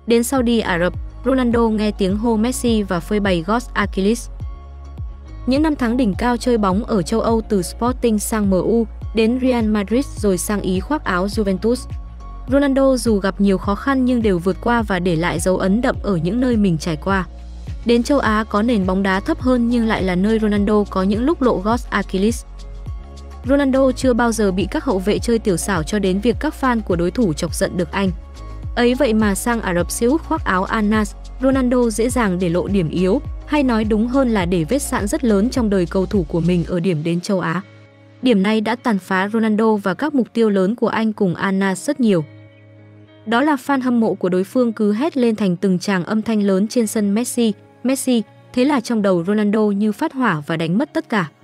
Đến Saudi Ả Rập, Ronaldo nghe tiếng hô Messi và phơi bày Ghost Achilles. Những năm tháng đỉnh cao chơi bóng ở châu Âu từ Sporting sang MU, đến Real Madrid rồi sang Ý khoác áo Juventus. Ronaldo dù gặp nhiều khó khăn nhưng đều vượt qua và để lại dấu ấn đậm ở những nơi mình trải qua. Đến châu Á có nền bóng đá thấp hơn nhưng lại là nơi Ronaldo có những lúc lộ Ghost Achilles. Ronaldo chưa bao giờ bị các hậu vệ chơi tiểu xảo cho đến việc các fan của đối thủ chọc giận được anh. Ấy vậy mà sang Ả Rập Xê Út khoác áo Al Nassr, Ronaldo dễ dàng để lộ điểm yếu, hay nói đúng hơn là để vết sạn rất lớn trong đời cầu thủ của mình ở điểm đến châu Á. Điểm này đã tàn phá Ronaldo và các mục tiêu lớn của anh cùng Al Nassr rất nhiều. Đó là fan hâm mộ của đối phương cứ hét lên thành từng tràng âm thanh lớn trên sân Messi, Messi, thế là trong đầu Ronaldo như phát hỏa và đánh mất tất cả.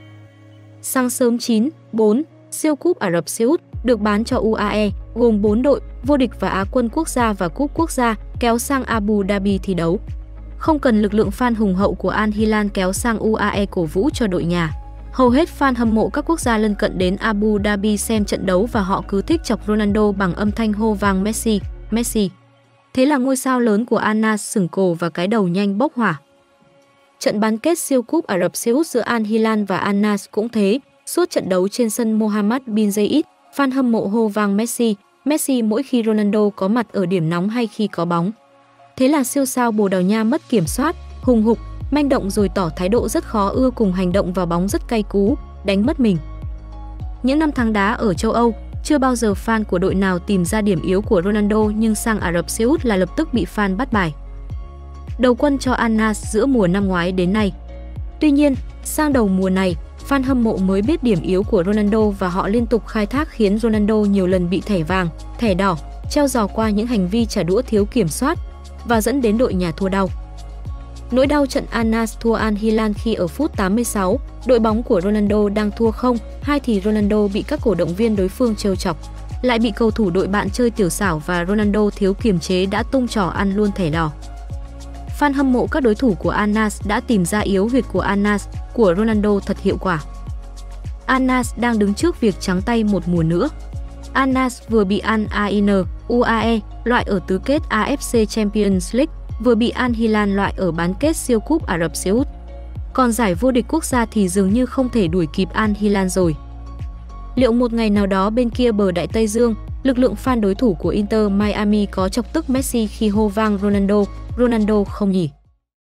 Sáng sớm 9/4, siêu cúp Ả Rập Xê Út được bán cho UAE, gồm 4 đội, vô địch và Á quân quốc gia và cúp quốc gia, kéo sang Abu Dhabi thi đấu. Không cần lực lượng fan hùng hậu của Al Hilal kéo sang UAE cổ vũ cho đội nhà. Hầu hết fan hâm mộ các quốc gia lân cận đến Abu Dhabi xem trận đấu và họ cứ thích chọc Ronaldo bằng âm thanh hô vang Messi, Messi. Thế là ngôi sao lớn của Al Nassr sừng cổ và cái đầu nhanh bốc hỏa. Trận bán kết siêu cúp Ả Rập Xê Út giữa Al Hilal và Al Nassr cũng thế. Suốt trận đấu trên sân Mohammed bin Zayed, fan hâm mộ hô vang Messi, Messi mỗi khi Ronaldo có mặt ở điểm nóng hay khi có bóng. Thế là siêu sao Bồ Đào Nha mất kiểm soát, hùng hục, manh động rồi tỏ thái độ rất khó ưa cùng hành động vào bóng rất cay cú, đánh mất mình. Những năm tháng đá ở châu Âu, chưa bao giờ fan của đội nào tìm ra điểm yếu của Ronaldo nhưng sang Ả Rập Xê Út là lập tức bị fan bắt bài. Đầu quân cho Al Nassr giữa mùa năm ngoái đến nay. Tuy nhiên, sang đầu mùa này, fan hâm mộ mới biết điểm yếu của Ronaldo và họ liên tục khai thác khiến Ronaldo nhiều lần bị thẻ vàng, thẻ đỏ, treo giò qua những hành vi trả đũa thiếu kiểm soát và dẫn đến đội nhà thua đau. Nỗi đau trận Al Nassr thua Al Hilal khi ở phút 86, đội bóng của Ronaldo đang thua 0-2 thì Ronaldo bị các cổ động viên đối phương trêu chọc, lại bị cầu thủ đội bạn chơi tiểu xảo và Ronaldo thiếu kiềm chế đã tung trò ăn luôn thẻ đỏ. Fan hâm mộ các đối thủ của Al Nassr đã tìm ra yếu huyệt của Al Nassr của Ronaldo thật hiệu quả. Al Nassr đang đứng trước việc trắng tay một mùa nữa. Al Nassr vừa bị Al Ain UAE loại ở tứ kết AFC Champions League, vừa bị Al Hilal loại ở bán kết siêu cúp Ả Rập Xê Út. Còn giải vô địch quốc gia thì dường như không thể đuổi kịp Al Hilal rồi. Liệu một ngày nào đó bên kia bờ Đại Tây Dương, lực lượng fan đối thủ của Inter Miami có chọc tức Messi khi hô vang Ronaldo không nhỉ?